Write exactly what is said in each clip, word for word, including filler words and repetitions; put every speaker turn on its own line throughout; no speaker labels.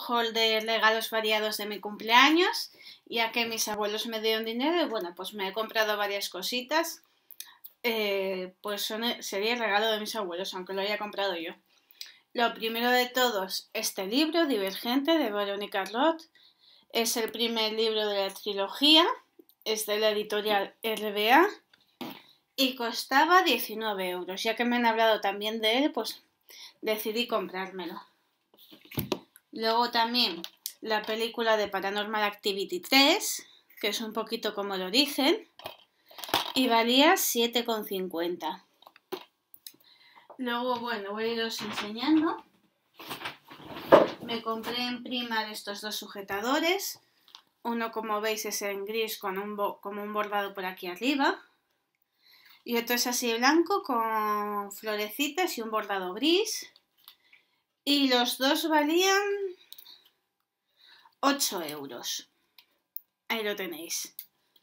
haul de regalos variados de mi cumpleaños, ya que mis abuelos me dieron dinero y bueno, pues me he comprado varias cositas. Eh, pues son, sería el regalo de mis abuelos, aunque lo haya comprado yo. Lo primero de todos, este libro, Divergente, de Verónica Roth. Es el primer libro de la trilogía, es de la editorial R B A y costaba diecinueve euros. Ya que me han hablado también de él, pues decidí comprármelo. Luego también la película de Paranormal Activity tres, que es un poquito como el origen, y valía siete con cincuenta. Luego, bueno, voy a iros enseñando. Me compré en Primark estos dos sujetadores. Uno, como veis, es en gris con un, como un bordado por aquí arriba. Y otro es así blanco con florecitas y un bordado gris. Y los dos valían ocho euros. Ahí lo tenéis.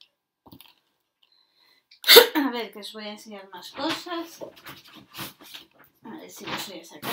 A ver, que os voy a enseñar más cosas. A ver si los voy a sacar.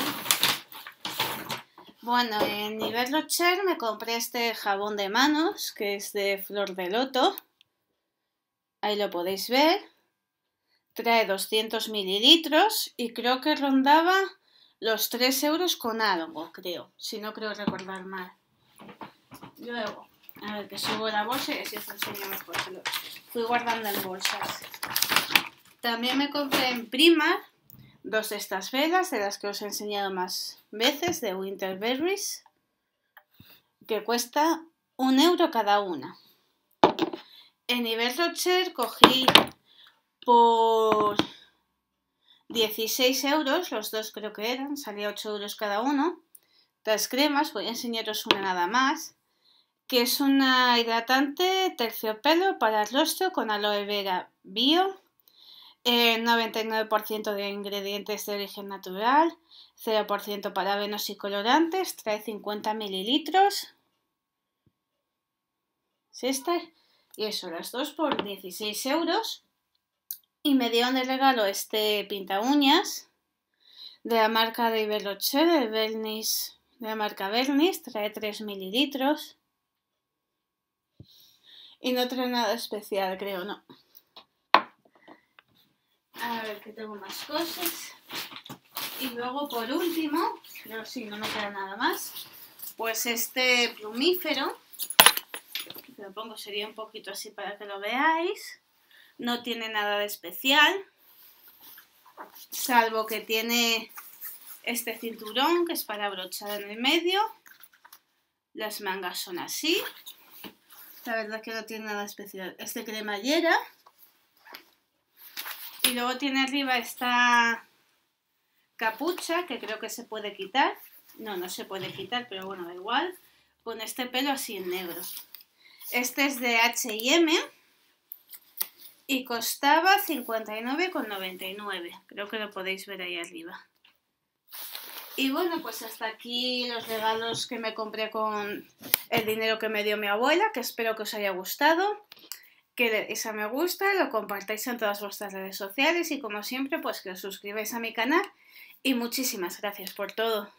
Bueno, en Yves Rocher me compré este jabón de manos, que es de flor de loto. Ahí lo podéis ver. Trae doscientos mililitros y creo que rondaba los tres euros con algo, creo. Si no creo recordar mal. Luego, a ver, que subo la bolsa y así os enseño mejor. Lo fui guardando en bolsas. También me compré en Primark dos de estas velas, de las que os he enseñado más veces, de Winterberries, que cuesta un euro cada una. En Yves Rocher cogí por dieciséis euros, los dos creo que eran, salía ocho euros cada uno. Las cremas, voy a enseñaros una nada más, que es una hidratante terciopelo para el rostro con aloe vera bio. Eh, noventa y nueve por ciento de ingredientes de origen natural, cero por ciento parabenos y colorantes, trae cincuenta mililitros. ¿Es esta? Y eso, las dos por dieciséis euros. Y me dieron de regalo este pinta uñas de la marca de Yves Rocher, el Vernis, de la marca Vernis, trae tres mililitros. Y no trae nada especial, creo, no. A ver, que tengo más cosas. Y luego, por último, pero sí, no me queda nada más, pues este plumífero, que lo pongo, sería un poquito así para que lo veáis. No tiene nada de especial, salvo que tiene este cinturón, que es para abrochar en el medio. Las mangas son así. La verdad que no tiene nada especial. Es de cremallera. Y luego tiene arriba esta capucha, que creo que se puede quitar. No, no se puede quitar, pero bueno, da igual. Con este pelo así en negro. Este es de H y M y costaba cincuenta y nueve con noventa y nueve. Creo que lo podéis ver ahí arriba. Y bueno, pues hasta aquí los regalos que me compré con el dinero que me dio mi abuela, que espero que os haya gustado. Que le deis a me gusta, lo compartáis en todas vuestras redes sociales y como siempre, pues que os suscribáis a mi canal. Y muchísimas gracias por todo.